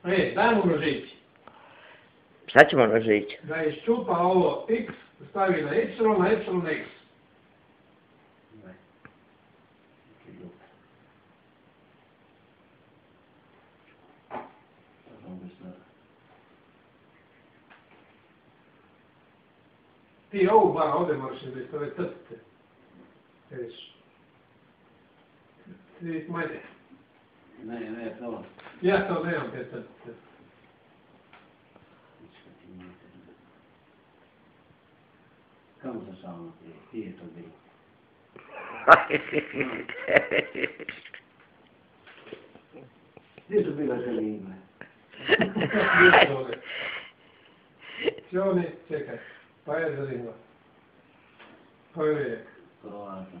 Daj mu nožić. Šta ćemo nožić? Da iščupa ovo x, stavi na y, na y na x. Ti ovu bar ovdje moraš izvesti, ove crtice. Vidiš. Ti manje. Ne, to. Ja to nemam te crtice. Kamo se samo ti je to bilo? Gdje su bila želime? Gdje su ovdje? Čoni, čekaj. Pa je zanimljivo. Pa je lijek. Krovatno.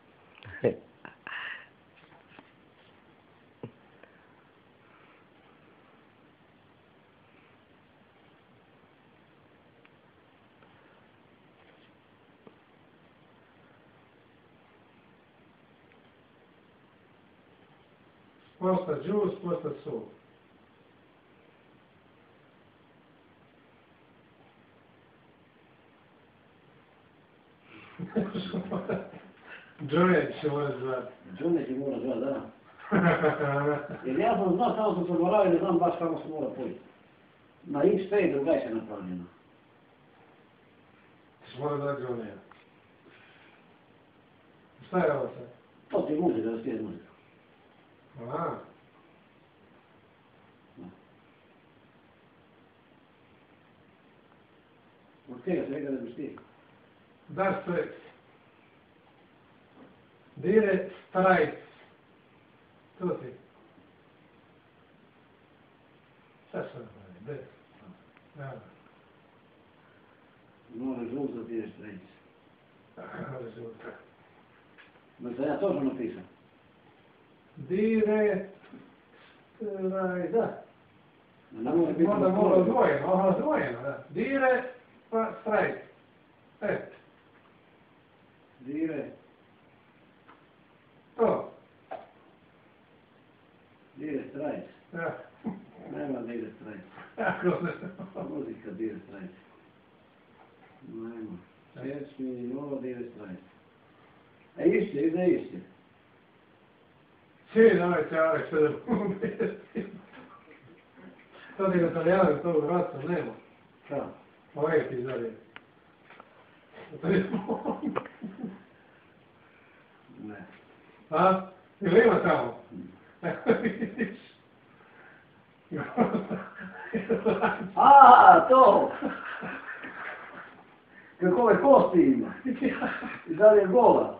Posta džus, posta sol. Džonet će mora zvati. Džonet će mora zvati, da. Jer ja sam znao, samo sam se moravio, ne znam baš kako se mora pojiti. Na x sve je drugačije napravljeno. Ti mora zvati džonet. Šta je ovo sad? To ti muzika, da spiješ muzika. Aha. Od čega se da biš ti? Das Strejc. Dire Strejc. To ti. Šta sam ne? Bez. Da. No, rezultat dire Strejc. Rezultat. Da sam ja točno napisao. Dire Strejc, da. Možda mora odvojeno, da. Dire pa Strejc. Dire. To. Dire Strejc. Da. Nema dire Strejc. Kako ne? Muzika dire Strejc. Nema. Pjesmi, nula dire Strejc. Isti. Sì, no, è chiaro, to ti italijano, to u Hrvatskom nema. Šta? Ovo je ti zari. To je Ne. A? Ili ima tamo? Vidiš? A, to! Kako ove kosti ima? I da li je gola?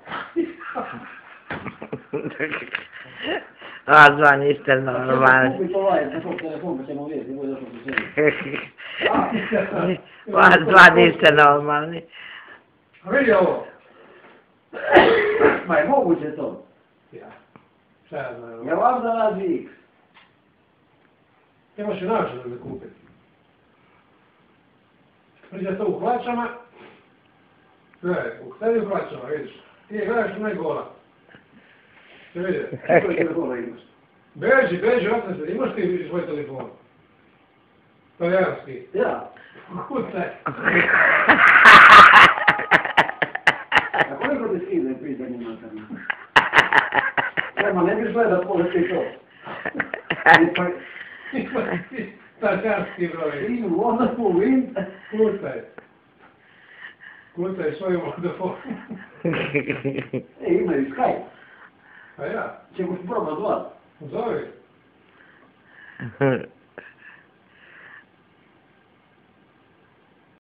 A, dva niste normalni. Kupit ovaj, na tom telefon pa ćemo vidjeti, bude došlo se sebi. Vas dva niste normalni. A vidi ovo? Ma je moguće to? Ja. Šta ja znam? Ja vam da radi x. Imaš i način da me kupiti. Priđe to u hlačama. Gledaj, sedi u hlačama, vidiš. Ti je gledaš onaj gola. Ti vidi. Koji telefona imaš? Beži, otme se. Imaš ti svoj telefon? Talijanski. Ja. Kucaj. A koliko ti skide pitanje materna? Ema, ne biš gledat poleti to. Imaš ti talijanski broj. You wonderful wind. Kucaj svoj vodofon. Imaju Skype. A ja? Ćemo probat zvat. Zovi.